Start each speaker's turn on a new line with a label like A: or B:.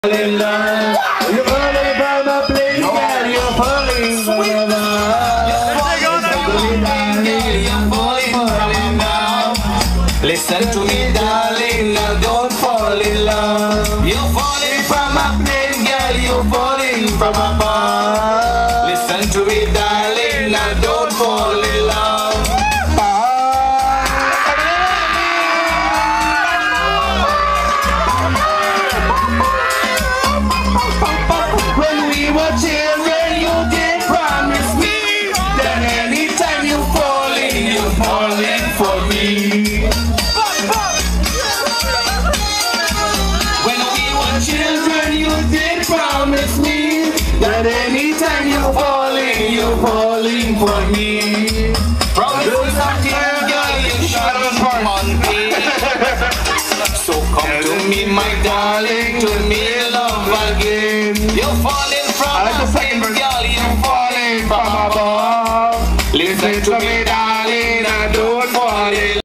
A: in love. You're falling from a place, girl. You're falling from above. You're falling from above. Listen to me, darling. Now don't fall in love. You're falling from a place, girl. You're falling from above. Listen to me, darling. Now don't fall in love. When we were children, you did promise me that anytime you're falling for me. When we were children, you did promise me that anytime you're falling for me. Promise something, girl, you shouldn't monkey. So come to me, my darling, to me love again. You're falling from above, girl, you're falling from above. Listen to me, darling, and don't fall in